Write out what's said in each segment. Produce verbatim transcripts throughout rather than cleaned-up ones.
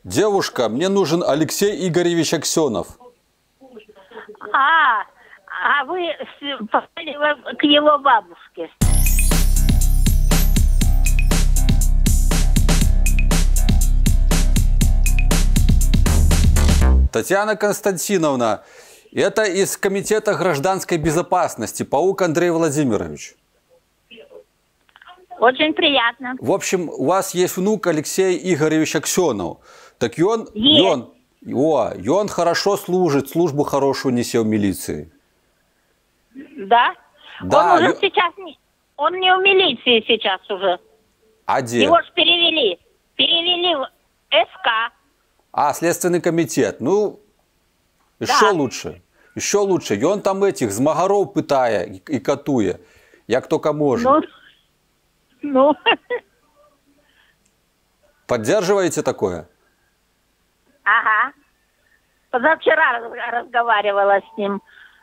Девушка, мне нужен Алексей Игоревич Аксенов. А, а вы с- попали в- к его бабушке. Татьяна Константиновна, это из Комитета гражданской безопасности, Паук Андрей Владимирович. Очень приятно. В общем, у вас есть внук Алексей Игоревич Аксенов. Так и он, и Есть. он, о, и он хорошо служит, службу хорошую несет в милиции. Да? Да, Он уже ё- сейчас не... Он не в милиции сейчас уже. А где? Его ж перевели. Перевели в СК. А, Следственный комитет. Ну, еще Да. лучше. Еще лучше. И он там этих змагаров питає і, і катує, як тільки може. Ну, ну, Поддерживаете такое? ага. Позавчера раз- разговаривала с ним.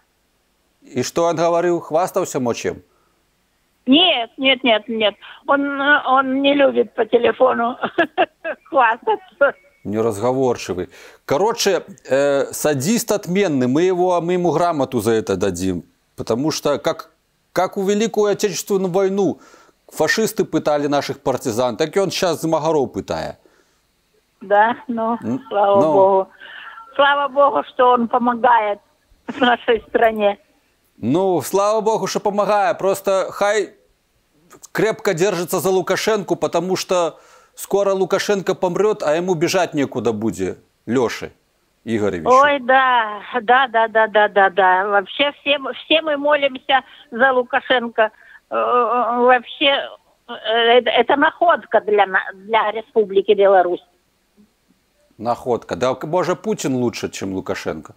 И что он говорил? Хвастался мочем? Нет, нет, нет, нет. Он, э, он не любит по телефону хвастаться. Неразговорчивый. Короче, э, садист отменный. Мы, его, мы ему грамоту за это дадим. Потому что, как, как у Великую Отечественную войну фашисты пытали наших партизан, так и он сейчас змагаров пытает. Да, ну, М, слава ну. богу. Слава богу, что он помогает нашей стране. Ну, слава богу, что помогает. Просто хай крепко держится за Лукашенко, потому что скоро Лукашенко помрет, а ему бежать некуда будет, Леше Игоревичу. Ой, да, да, да, да, да, да, да. Вообще все, мы- все мы молимся за Лукашенко. Э, э, Вообще э, это, это находка для, на- для Республики Беларусь. Находка. Да, может, Путин лучше, чем Лукашенко?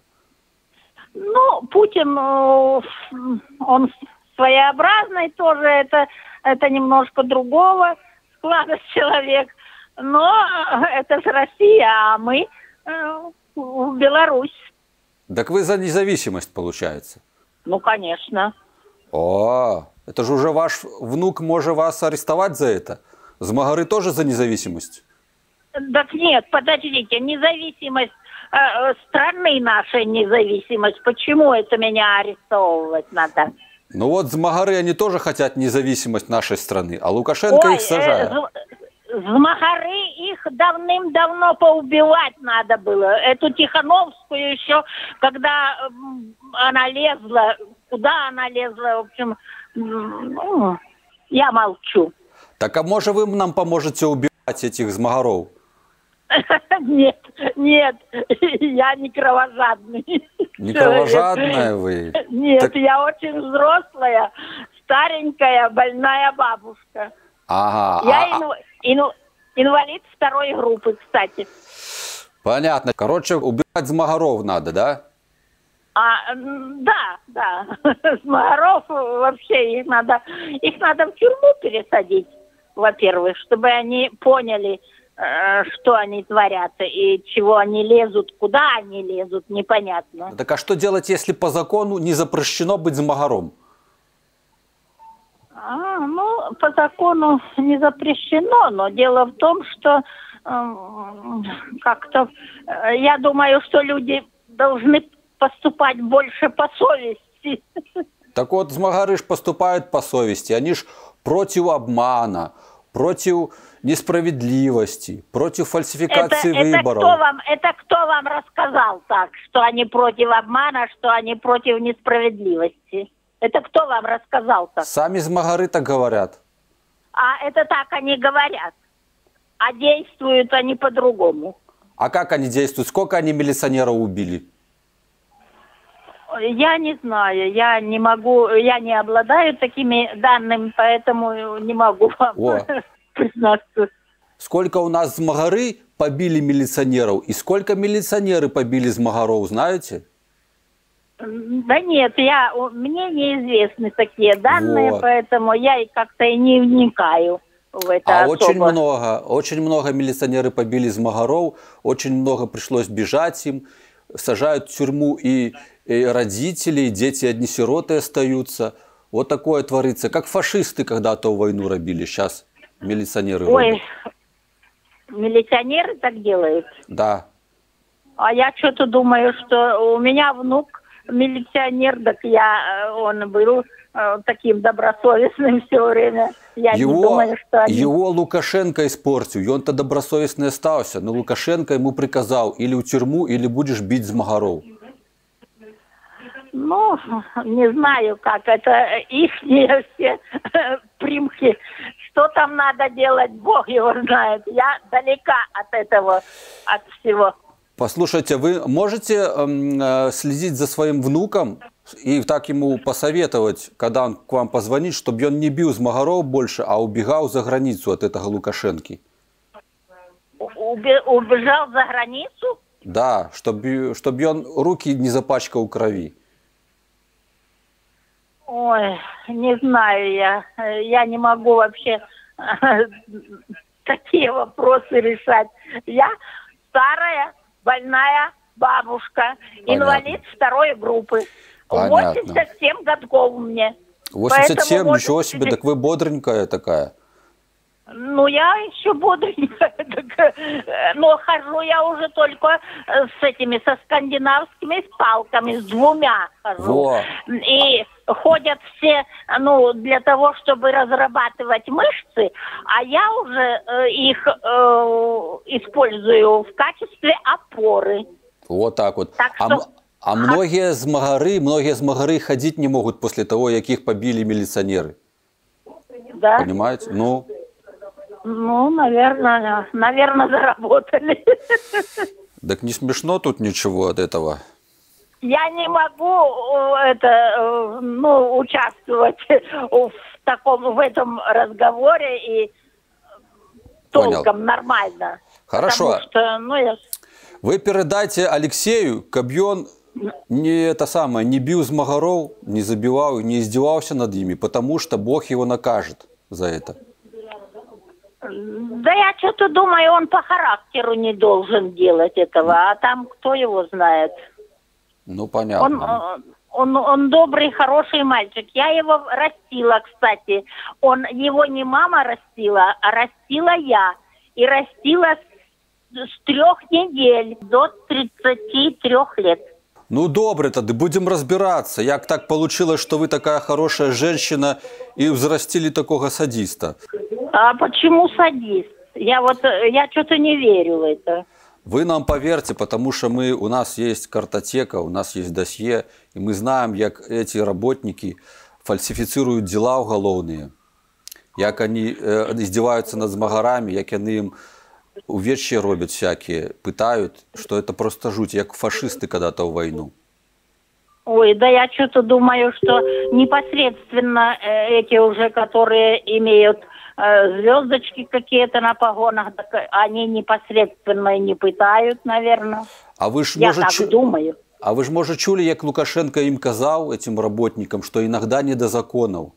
Ну, Путин, э, он своеобразный тоже, это, это немножко другого склада человек. Но это же Россия, а мы э, в Беларусь. Так вы за независимость, получается. Ну, конечно. О, это же уже ваш внук может вас арестовать за это. Змагары тоже за независимость? Так нет, подождите, независимость э, страны нашей независимость. Почему это меня арестовывать надо? Ну вот змагары, они тоже хотят независимость нашей страны, а Лукашенко их э, сажает. з- змагары их давным-давно поубивать надо было. Эту Тихановскую еще, когда м, она лезла, куда она лезла, в общем, м, ну, я молчу. Так а может вы нам поможете убивать этих змагаров? Нет, нет, я не кровожадный. Не человек. кровожадная вы? Нет, Так- я очень взрослая, старенькая, больная бабушка. Ага. Я а- а- инв- инв- инвалид второй группы, кстати. Понятно. Короче, убивать змагаров надо, да? А, м, да, да. Змагаров вообще их надо, их надо в тюрьму пересадить, во-первых, чтобы они поняли, э, что они творят и чего они лезут, куда они лезут, непонятно. Так а что делать, если по закону не запрещено быть змагаром? А, ну, по закону не запрещено, но дело в том, что эм, как-то, э, я думаю, что люди должны поступать больше по совести. Так вот, змагары ж поступают по совести. Они ж против обмана, против несправедливости, против Это, фальсификации это выборов. кто вам, это кто вам рассказал так, что они против обмана, что они против несправедливости? Это кто вам рассказал так? Сами змагары так говорят. А это так они говорят, а действуют они по-другому. А как они действуют? Сколько они милиционеров убили? Я не знаю, я не могу, я не обладаю такими данными, поэтому не могу вам О. признаться. Сколько у нас змагары побили милиционеров и сколько милиционеры побили змагаров, знаете? Да нет, я, у- мне неизвестны такие данные, Вот. поэтому я и как-то и не вникаю в это А особо. очень много, очень много милиционеры побили змагаров, очень много пришлось бежать им, сажают в тюрьму и, и родители, и дети одни сироты остаются. Вот такое творится, как фашисты когда-то войну робили, сейчас милиционеры Ой, робят. Милиционеры так делают? Да. А я что-то думаю, что у меня внук милиционер, так я, он был э, таким добросовестным все время. Я его, не думаю, что они... Его Лукашенко испортил, и он-то добросовестный остался, но Лукашенко ему приказал или в тюрьму, или будешь бить змагаров. Ну, не знаю, как это их все примхи. Что там надо делать, Бог его знает. Я далека от этого, от всего. Послушайте, вы можете э, следить за своим внуком и так ему посоветовать, когда он к вам позвонит, чтобы он не бил змагаров больше, а убегал за границу от этого Лукашенки? Уби- убежал за границу? Да, чтобы, чтобы он руки не запачкал крови. Ой, не знаю я. Я не могу вообще такие вопросы решать. Я старая, больная бабушка, понятно. Инвалид второй группы. Понятно. восемьдесят семь годков мне. восемьдесят семь? Поэтому ничего себе, так вы бодренькая такая. Ну, я еще бодренькая, но хожу я уже только с этими, со скандинавскими палками, с двумя хожу. Во. И ходят все, ну, для того, чтобы разрабатывать мышцы, а я уже э, их э, использую в качестве опоры. Вот так вот. Так а, что... а многие змагары, многие змагары ходить не могут после того, как их побили милиционеры. Да? Понимаете? Ну... Ну, наверное, наверное, заработали. Так не смешно тут ничего от этого. Я не могу это, ну, участвовать в таком, в этом разговоре и толком Понял. Нормально. Хорошо. Потому что, ну, я... Вы передайте Алексею, чтобы он не это самое, не бил змагаров, не забивал, не издевался над ними, потому что Бог его накажет за это. Да я что-то думаю, он по характеру не должен делать этого, а там кто его знает. Ну, понятно. Он, он, он добрый, хороший мальчик. Я его растила, кстати. Он, его не мама растила, а растила я. И растила с, с трех недель до тридцати трёх лет. Ну, добре, тогда будем разбираться. Як так получилось, что вы такая хорошая женщина и взрастили такого садиста? А почему садист? Я вот, я что-то не верю в это. Вы нам поверьте, потому что мы, у нас есть картотека, у нас есть досье, и мы знаем, как эти работники фальсифицируют дела уголовные, как они э, издеваются над змагарами, как они им увечья робят всякие, пытают, что это просто жуть, как фашисты когда-то в войну. Ой, да я что-то думаю, что непосредственно э, эти уже, которые имеют э, звездочки какие-то на погонах, так они непосредственно и не пытают, наверное. А вы ж, я может, так чу... думаю. А вы ж, может, чули, як Лукашенко им казал, этим работникам, что иногда не до законов?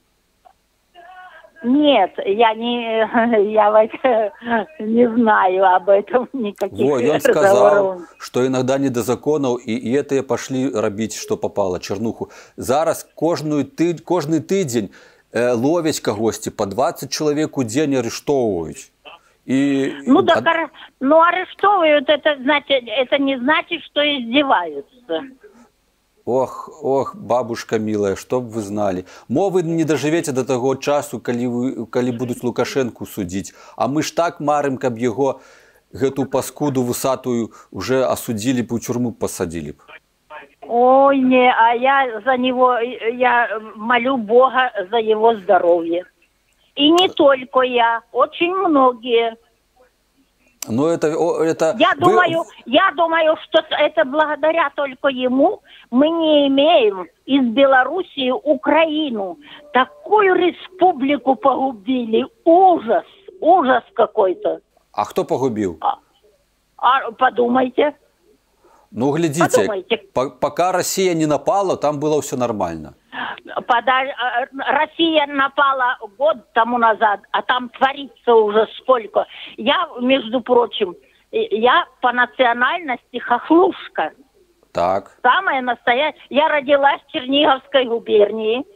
Нет, я не, я вот не знаю об этом никаких Во, и он сказал, что иногда не до законов, и, и это пошли робить, что попало, чернуху. Зараз кожную ты, кожный тыдзень э, ловить когось, по двадцать человек у день арештовывают. И, ну, и, да, а... ну, арестовывают, это, значит, это не значит, что издеваются. Ох, ох, бабушка милая, чтоб вы знали. Мо вы не доживете до того часу, коли, вы, коли будут Лукашенку судить. А мы ж так марим, каб его, эту паскуду высатую, уже осудили бы, в тюрьму посадили бы. Ой, не, а я за него, я молю Бога за его здоровье. И не только я, очень многие. Но это, это я, вы... думаю, я думаю, что это благодаря только ему мы не имеем из Белоруссии Украину. Такую республику погубили. Ужас, ужас какой-то. А кто погубил? А, а подумайте. Ну, глядите, подумайте. По пока Россия не напала, там было все нормально. Подай, Россия напала год тому назад, а там творится уже сколько. Я, между прочим, я по национальности хохлушка. Так. Самая настоящая. Я родилась в Черниговской губернии.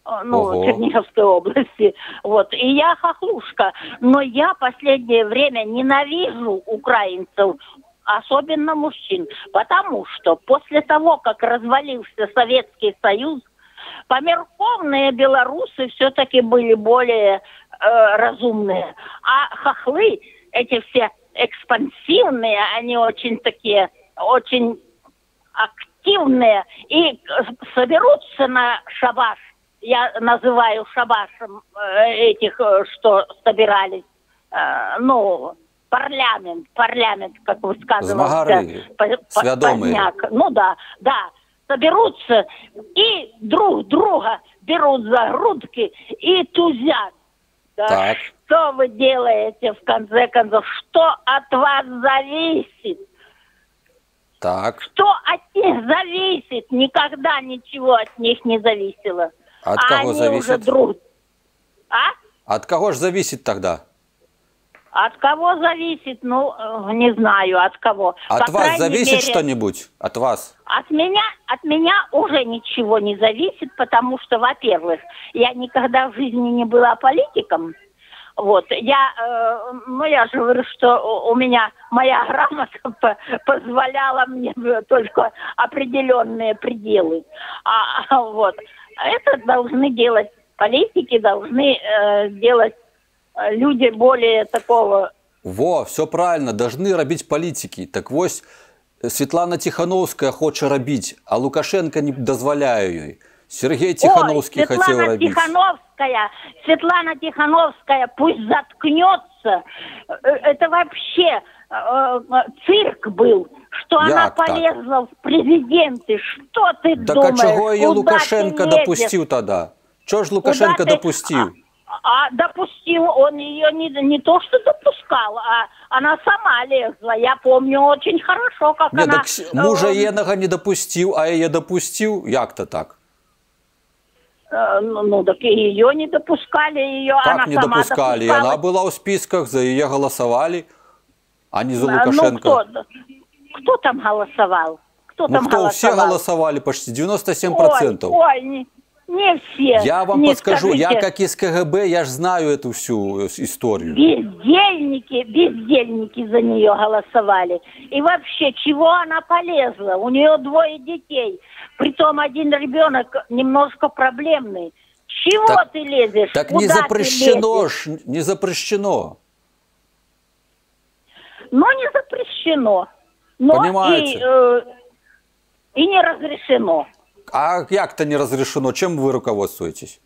ну, Ого. Черниговской области. Вот. И я хохлушка. Но я последнее время ненавижу украинцев, особенно мужчин. Потому что после того, как развалился Советский Союз, померковные белорусы все-таки были более э, разумные. А хохлы, эти все экспансивные, они очень такие, очень активные. И соберутся на шабаш, я называю шабашем э, этих, э, что собирались, э, ну, парламент, парламент, как высказывался Поздняк. Ну да, да. Соберутся и друг друга берут за грудки и тузят. Да Так. что вы делаете, в конце концов? Что от вас зависит? Так. Что от них зависит? Никогда ничего от них не зависело. От а кого они зависит? Уже друг... А? От кого же зависит тогда? От кого зависит? Ну, не знаю, от кого. От По вас зависит мере... что-нибудь? От вас? От меня, от меня уже ничего не зависит, потому что, во-первых, я никогда в жизни не была политиком. Вот, я, э, ну, я же говорю, что у меня моя грамота позволяла мне только определенные пределы. А, вот, это должны делать политики, должны э, делать люди более такого... Во, все правильно, должны робить политики. Так вось, Светлана Тихановская хочет робить, а Лукашенко не дозволяю ей. Сергей Тихановский Ой, хотел Светлана робить. Тихановская, Светлана Тихановская пусть заткнется. Это вообще э, цирк был, что Як она так? полезла в президенты. Что ты Так думаешь? а чего ее Куда Лукашенко ты лезешь? допустил тогда? Чего ж Лукашенко Куда ты- допустил? А допустил, он ее не, не то что допускал, а она сама лезла. Я помню очень хорошо, как Не, она... так с- мужа э, Енага не допустил, а ее допустил? Як-то так? э, ну, ну, так и ее не допускали, ее Как она не сама допускали? И допускала. она была в списках, за ее голосовали, а не за А, Лукашенко. Ну, кто, кто там голосовал? Кто Ну там кто, все голосовал? голосовали почти, девяносто семь процентов. Ой, ой, не, не все. Я вам не подскажу, я скажите. как из КГБ, я же знаю эту всю э, историю. Бездельники, бездельники за нее голосовали. И вообще, чего она полезла? У нее двое детей. Притом один ребенок немножко проблемный. Чего Так- ты лезешь? Так Куда не ты запрещено лезешь? ж, не запрещено. Но не запрещено. Но Понимаете? и, э, и не разрешено. А як-то не разрешено? Чем вы руководствуетесь?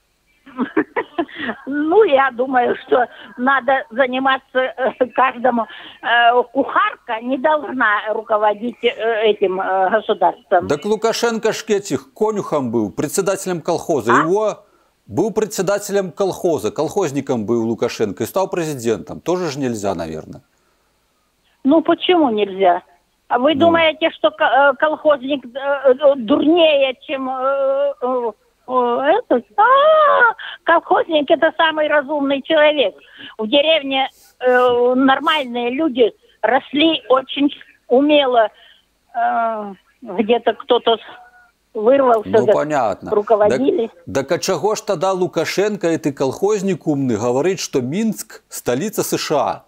Ну, я думаю, что надо заниматься э, каждому. Э, кухарка не должна руководить э, этим э, государством. Так Лукашенко ж этих конюхом был, председателем колхоза. А? Его был председателем колхоза, колхозником был Лукашенко и стал президентом. Тоже же нельзя, наверное. Ну, почему нельзя? А вы Ну. думаете, что ко- э, колхозник э, э, дурнее, чем э, э, э, этот? А, колхозник – это самый разумный человек. В деревне э, нормальные люди росли очень умело. Э, где-то кто-то вырвался, Ну, так понятно. руководили. Так, так а чего ж тогда Лукашенко, этот колхозник умный, говорит, что Минск – столица США?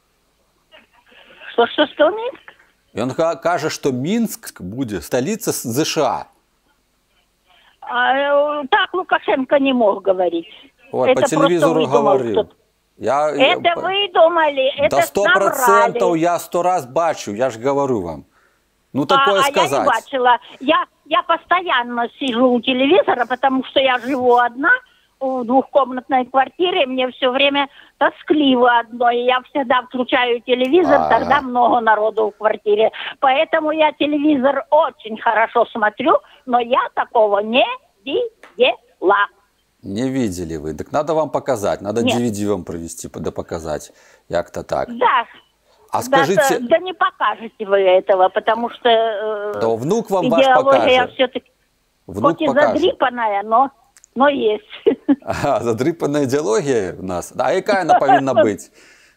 Что, что, что, Минск? И он ка- каже, что Минск будет столица с- США. А, э, так Лукашенко не мог говорить. Вот, Это по просто телевизору выдумал говорил. кто-то. Я, Это я- вы думали, это Да сто процентов наврали. я сто раз бачу, я ж говорю вам. Ну такое а, а я не сказать. бачила. Я, я постоянно сижу у телевизора, потому что я живу одна в двухкомнатной квартире, мне все время тоскливо одной. Я всегда включаю телевизор, А. тогда много народу в квартире. Поэтому я телевизор очень хорошо смотрю, но я такого не видела. Не видели вы. Так надо вам показать. Надо Нет. ди ви ди вам провести, да показать. Як-то так. Да. А Да, скажите, да, да не покажете вы этого, потому что э, да внук вам ваш идеология покажет. все-таки Внук хоть и покажет. задрипанная, но, но есть. Ага, задрипана идеология у нас. А яка она повинна быть?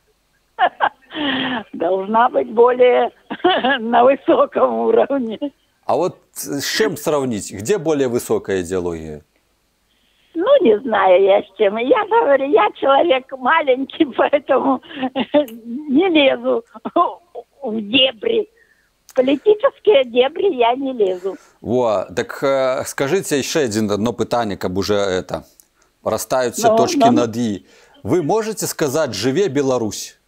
Должна быть более на высоком уровне. А вот с чем сравнить? Где более высокая идеология? Ну, не знаю я с чем. Я говорю, я человек маленький, поэтому не лезу в дебри. В политические дебри я не лезу. Во, так э, скажите еще один одно питание, как уже это, расставить все Ну, точки ну. над «и». Вы можете сказать «Живе Беларусь»?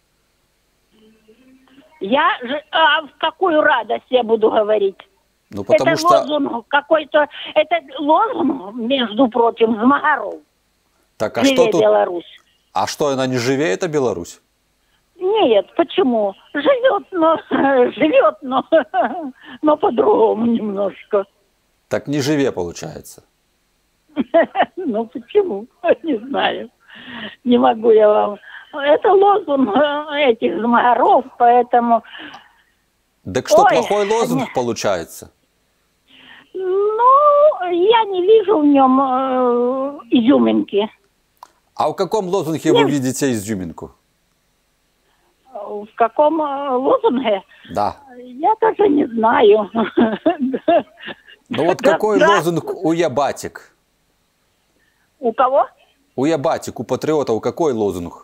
Я же, а в какую радость я буду говорить? Ну, потому это что... лозунг какой-то, это лозунг, между прочим, Змагаров. Так, а Живе что тут? Беларусь. А что, она не живе, это Беларусь? Нет, почему? Живет, но живет, но, но по-другому немножко. Так не живе, получается. Ну почему? Не знаю. Не могу я вам. Это лозунг этих Змагаров, поэтому. Так что, Ой, плохой лозунг не... получается? Ну, я не вижу в нем э, изюминки. А в каком лозунге Нет. вы видите изюминку? В каком э, лозунге? Да. Я даже не знаю. Ну вот Да, какой да. лозунг у Ябатик? У кого? У Ябатик, у патриотов какой лозунг?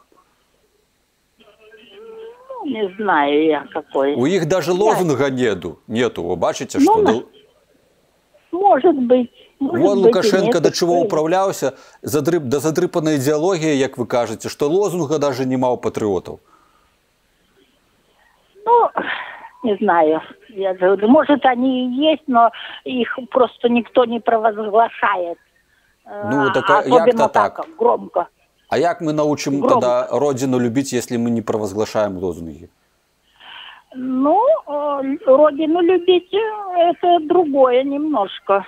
Ну, не знаю я какой. У них даже лозунга нету. Нету, вы бачите, Ну, что? на- Ну, Может быть. Может Вон быть, и Лукашенко нет, до чого что ли. управлявся, задрып, до задрипаної ідеології, як ви кажете, що лозунга навіть нема у патріотів. Ну, не знаю. Я же говорю, может, они и есть, но их просто никто не провозглашает. Ну, А, так а особенно як-то так. громко. А як ми научимо Громко. тоді родину любити, якщо ми не провозглашаємо лозунги? Ну, э, родину любить э, это другое немножко.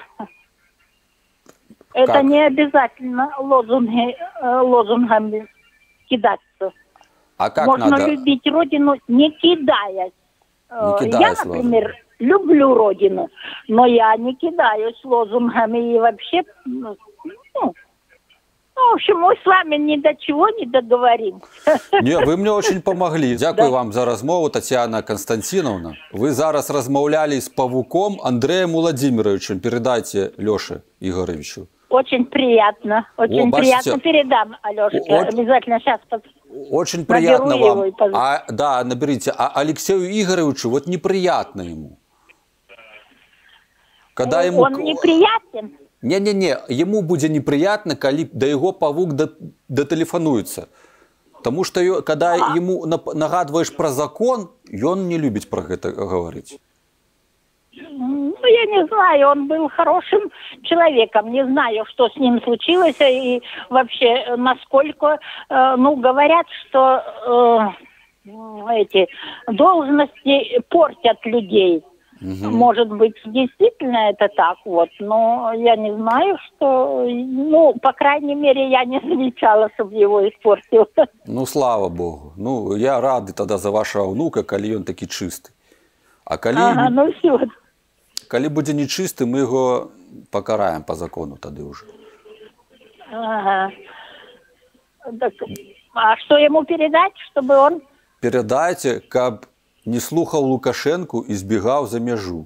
Это Как? не обязательно лозунги, э, лозунгами кидаться. А як Можно надо? любить родину, не кидаясь. Э, Не кидаясь я, например, люблю родину, но я не кидаюсь лозунгами и вообще, ну, ну, в общем, мы с вами ни до чего не договорим. Ні, ви мені дуже допомогли. Дякую вам за розмову, Тетяна Константиновна. Ви зараз розмовляли з павуком Андреем Владимировичем. Передайте Леше Ігоровичу. Очень приятно, очень О, бачите? приятно. Передам, Алешке, О, от- обязательно сейчас. Очень Наберу приятно его вам. и поз- А, да, наберите. А Алексею Игоревичу вот неприятно ему. Когда ему... Он неприятен. Не-не-не, ему будет неприятно, коли до его павук до- дотелефонуется. Потому что ё- когда ему нап- нагадываешь про закон, и он не любит про это говорить. Ну, я не знаю, он был хорошим человеком. Не знаю, что с ним случилось и вообще, э, насколько, э, ну, говорят, что э, эти должности портят людей. Может быть, действительно это так, вот, но я не знаю, что, ну, по крайней мере, я не замечала, чтобы его испортил. Ну, слава Богу. Ну, я рад тогда за вашего внука, коли он такий чистый. А коли, Ага, ну все. коли буде нечистий, ми його покараємо по закону тоді вже. Ага. Так, а что ему передать, чтобы он... Передайте, каб не слухав Лукашенку і збігав за межу.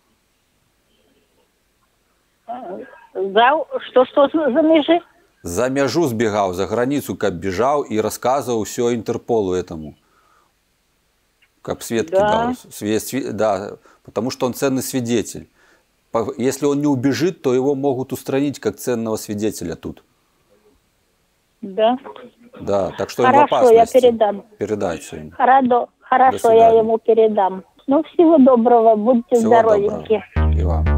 За... Что, что за межи? За межу збігав, за границу, каб біжав і розказував все Інтерполу этому. Каб свет Да. кидал. Свет, свет, да, потому что он ценный свидетель. По- Если он не убежит, то его могут устранить как ценного свидетеля тут. Да. Да, так что он в Хорошо, я опасности. передам. Передайте ему. Хорошо, хорошо, я свидания. ему передам. Ну, всего доброго, будьте Всего здоровеньки. доброго. И вам.